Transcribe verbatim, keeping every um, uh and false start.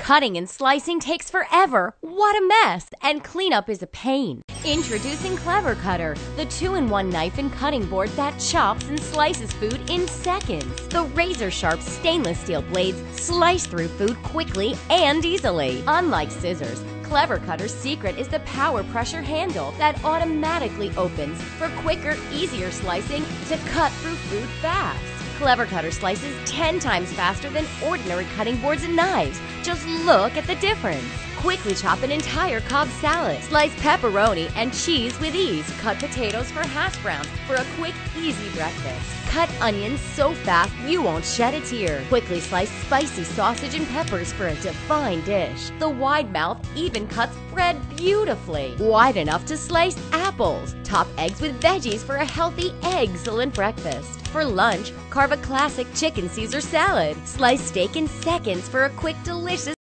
Cutting and slicing takes forever. What a mess! And cleanup is a pain. Introducing Clever Cutter, the two in one knife and cutting board that chops and slices food in seconds. The razor-sharp stainless steel blades slice through food quickly and easily. Unlike scissors, Clever Cutter's secret is the power pressure handle that automatically opens for quicker, easier slicing to cut through food fast. Clever Cutter slices ten times faster than ordinary cutting boards and knives. Just look at the difference. Quickly chop an entire Cobb salad. Slice pepperoni and cheese with ease. Cut potatoes for hash browns for a quick, easy breakfast. Cut onions so fast you won't shed a tear. Quickly slice spicy sausage and peppers for a divine dish. The wide mouth even cuts bread beautifully. Wide enough to slice apples. Top eggs with veggies for a healthy, excellent breakfast. For lunch, carve a classic chicken Caesar salad. Slice steak in seconds for a quick, delicious